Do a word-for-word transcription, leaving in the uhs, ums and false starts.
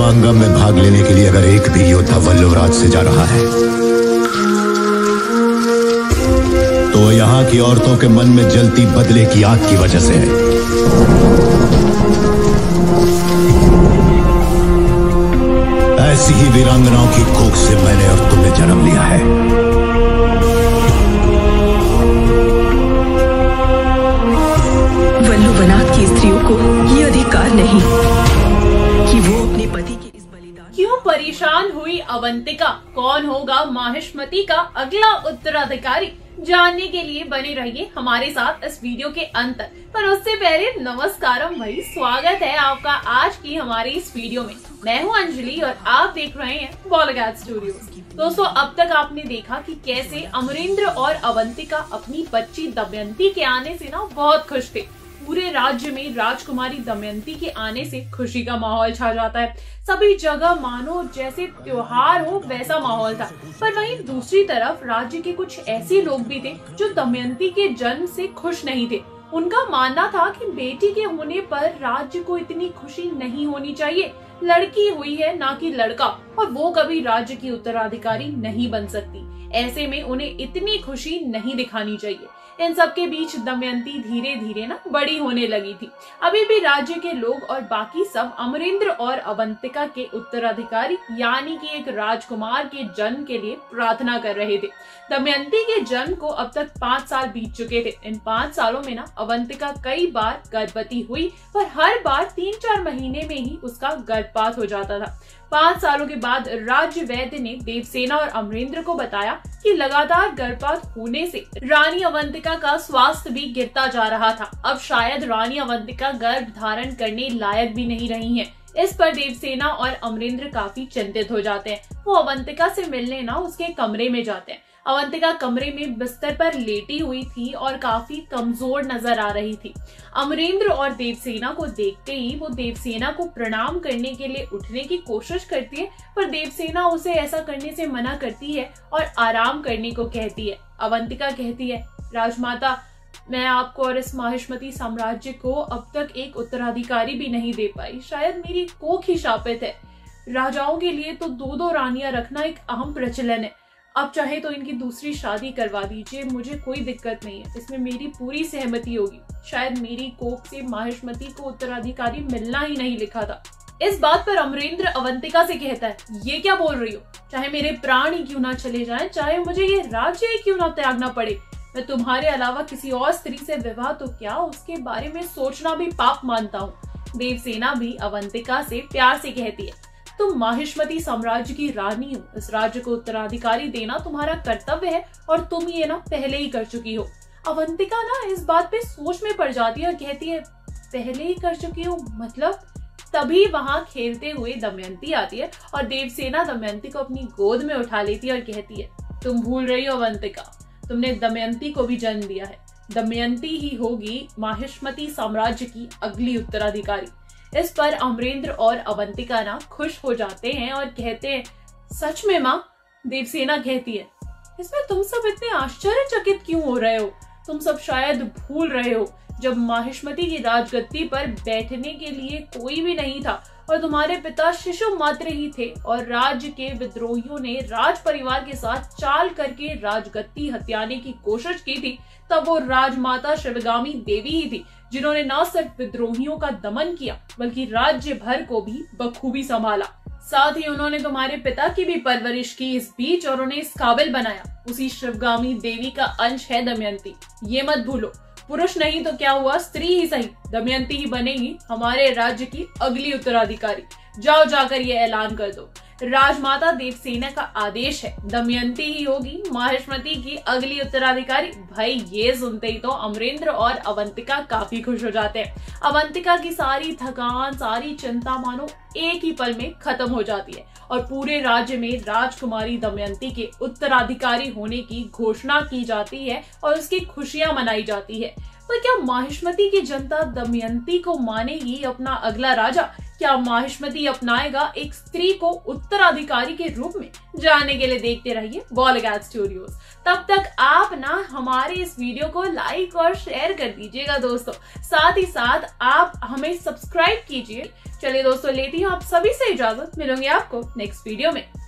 समांगम में भाग लेने के लिए अगर एक भी योद्धा वल्लवराज से जा रहा है तो यहाँ की औरतों के मन में जलती बदले की आग की वजह से है। ऐसी ही वीरांगनाओं की कोख से मैंने और तुमने जन्म लिया है। वल्लुवनाथ की स्त्रियों को ये अधिकार नहीं कि वो अपने पति के इस बलिदान। क्यों परेशान हुई अवंतिका? कौन होगा माहिष्मती का अगला उत्तराधिकारी? जानने के लिए बने रहिए हमारे साथ इस वीडियो के अंत तक। पर उससे पहले नमस्कारम भाई, स्वागत है आपका आज की हमारी इस वीडियो में। मैं हूं अंजलि और आप देख रहे हैं बॉलीवुड स्टूडियोज। दोस्तों, अब तक आपने देखा कि कैसे अमरेंद्र और अवंतिका अपनी बच्ची दमयंती के आने से ना बहुत खुश थे। पूरे राज्य में राजकुमारी दमयंती के आने से खुशी का माहौल छा जाता है। सभी जगह मानो जैसे त्योहार हो वैसा माहौल था। पर वहीं दूसरी तरफ राज्य के कुछ ऐसे लोग भी थे जो दमयंती के जन्म से खुश नहीं थे। उनका मानना था कि बेटी के होने पर राज्य को इतनी खुशी नहीं होनी चाहिए। लड़की हुई है ना कि लड़का, और वो कभी राज्य की उत्तराधिकारी नहीं बन सकती। ऐसे में उन्हें इतनी खुशी नहीं दिखानी चाहिए। इन सब के बीच दमयंती धीरे धीरे ना बड़ी होने लगी थी। अभी भी राज्य के लोग और बाकी सब अमरेंद्र और अवंतिका के उत्तराधिकारी यानी कि एक राजकुमार के जन्म के लिए प्रार्थना कर रहे थे। दमयंती के जन्म को अब तक पाँच साल बीत चुके थे। इन पाँच सालों में ना अवंतिका कई बार गर्भवती हुई, पर हर बार तीन चार महीने में ही उसका गर्भपात हो जाता था। पाँच सालों के बाद राज्य वैद्य ने देवसेना और अमरेंद्र को बताया कि लगातार गर्भपात होने से रानी अवंतिका का स्वास्थ्य भी गिरता जा रहा था। अब शायद रानी अवंतिका गर्भ धारण करने लायक भी नहीं रही हैं। इस पर देवसेना और अमरेंद्र काफी चिंतित हो जाते हैं। वो अवंतिका से मिलने ना उसके कमरे में जाते हैं। अवंतिका कमरे में बिस्तर पर लेटी हुई थी और काफी कमजोर नजर आ रही थी। अमरेंद्र और देवसेना को देखते ही वो देवसेना को प्रणाम करने के लिए उठने की कोशिश करती है, पर देवसेना उसे ऐसा करने से मना करती है और आराम करने को कहती है। अवंतिका कहती है, राजमाता, मैं आपको और इस माहिष्मती साम्राज्य को अब तक एक उत्तराधिकारी भी नहीं दे पाई। शायद मेरी कोख ही शापित है। राजाओं के लिए तो दो दो रानियां रखना एक अहम प्रचलन है। अब चाहे तो इनकी दूसरी शादी करवा दीजिए, मुझे कोई दिक्कत नहीं है। इसमें मेरी पूरी सहमति होगी। शायद मेरी कोख से माहिष्मती को उत्तराधिकारी मिलना ही नहीं लिखा था। इस बात पर अमरेंद्र अवंतिका से कहता है, ये क्या बोल रही हो? चाहे मेरे प्राण ही क्यों ना चले जाएं, चाहे मुझे ये राज्य ही क्यों ना त्यागना पड़े, मैं तुम्हारे अलावा किसी और स्त्री से विवाह तो क्या, उसके बारे में सोचना भी पाप मानता हूँ। देवसेना भी अवंतिका से प्यार से कहती है, तुम माहिष्मती साम्राज्य की रानी हो। इस राज्य को उत्तराधिकारी देना तुम्हारा कर्तव्य है और तुम ये ना पहले ही कर चुकी हो। अवंतिका ना इस बात पे सोच में पड़ जाती है और कहती है, पहले ही कर चुकी हो मतलब? तभी वहां खेलते हुए दमयंती आती है और देवसेना दमयंती को अपनी गोद में उठा लेती है और कहती है, तुम भूल रही हो अवंतिका, तुमने दमयंती को भी जन्म दिया है। दमयंती ही होगी माहिष्मती साम्राज्य की अगली उत्तराधिकारी। इस पर अमरेंद्र और अवंतिका ना खुश हो जाते हैं और कहते हैं, सच में माँ? देवसेना कहती है, इसमें तुम सब इतने आश्चर्यचकित क्यों हो रहे हो? तुम सब शायद भूल रहे हो जब माहिष्मती की राजगद्दी पर बैठने के लिए कोई भी नहीं था और तुम्हारे पिता शिशु मात्र ही थे और राज्य के विद्रोहियों ने राज परिवार के साथ चाल करके राजगद्दी हथियाने की कोशिश की थी, तब वो राजमाता शिवगामी देवी ही थी जिन्होंने न सिर्फ विद्रोहियों का दमन किया बल्कि राज्य भर को भी बखूबी संभाला। साथ ही उन्होंने तुम्हारे पिता की भी परवरिश की इस बीच और उन्हें इस काबिल बनाया। उसी शिवगामी देवी का अंश है दमयंती, ये मत भूलो। पुरुष नहीं तो क्या हुआ, स्त्री ही सही, दमयंती ही बनेगी हमारे राज्य की अगली उत्तराधिकारी। जाओ जाकर ये ऐलान कर दो। राजमाता देवसेना का आदेश है, दमयंती ही होगी माहिष्मती की अगली उत्तराधिकारी। भाई ये सुनते ही तो अमरेंद्र और अवंतिका काफी खुश हो जाते हैं। अवंतिका की सारी थकान, सारी चिंता मानो एक ही पल में खत्म हो जाती है और पूरे राज्य में राजकुमारी दमयंती के उत्तराधिकारी होने की घोषणा की जाती है और उसकी खुशियां मनाई जाती है। पर क्या माहिष्मती की जनता दमयंती को मानेगी अपना अगला राजा? क्या माहिष्मति अपनाएगा एक स्त्री को उत्तराधिकारी के रूप में? जानने के लिए देखते रहिए बॉलीवुड स्टूडियोज। तब तक आप ना हमारे इस वीडियो को लाइक और शेयर कर दीजिएगा दोस्तों, साथ ही साथ आप हमें सब्सक्राइब कीजिए। चलिए दोस्तों, लेती हूँ आप सभी से इजाजत, मिलूंगी आपको नेक्स्ट वीडियो में।